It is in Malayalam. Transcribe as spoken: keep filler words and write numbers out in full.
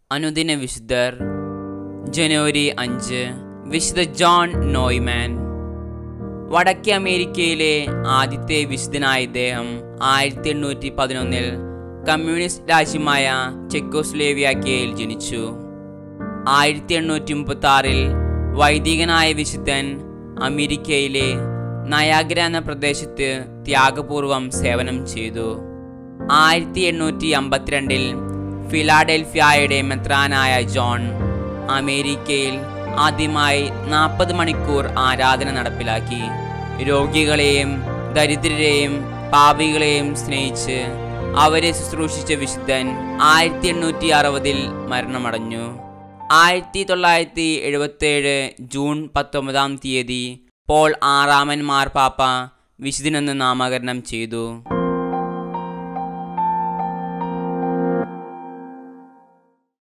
അനുദിന വിശുദ്ധർ. ജനുവരി അഞ്ച്, വിശുദ്ധ ജോൺ നോയ്മാൻ. വടക്കേ അമേരിക്കയിലെ ആദ്യത്തെ വിശുദ്ധനായ ഇദ്ദേഹം ആയിരത്തി എണ്ണൂറ്റി പതിനൊന്നിൽ കമ്മ്യൂണിസ്റ്റ് രാജ്യമായ ചെക്കോസ്ലോവാക്യയിൽ ജനിച്ചു. ആയിരത്തി എണ്ണൂറ്റി മുപ്പത്തി ആറിൽ വൈദികനായ വിശുദ്ധൻ അമേരിക്കയിലെ നയാഗ്ര എന്ന പ്രദേശത്ത് ത്യാഗപൂർവം സേവനം ചെയ്തു. ആയിരത്തി എണ്ണൂറ്റി അമ്പത്തിരണ്ടിൽ ഫിലാഡൽഫിയയുടെ മെത്രാനായ ജോൺ അമേരിക്കയിൽ ആദ്യമായി നാൽപ്പത് മണിക്കൂർ ആരാധന നടപ്പിലാക്കി. രോഗികളെയും ദരിദ്രരെയും പാപികളെയും സ്നേഹിച്ച് അവരെ ശുശ്രൂഷിച്ച വിശുദ്ധൻ ആയിരത്തി എണ്ണൂറ്റി അറുപതിൽ മരണമടഞ്ഞു. ആയിരത്തി തൊള്ളായിരത്തി എഴുപത്തേഴ് ജൂൺ പത്തൊമ്പതാം തീയതി പോൾ ആറാമൻ മാർപ്പാപ്പ വിശുദ്ധനെന്ന് നാമകരണം ചെയ്തു.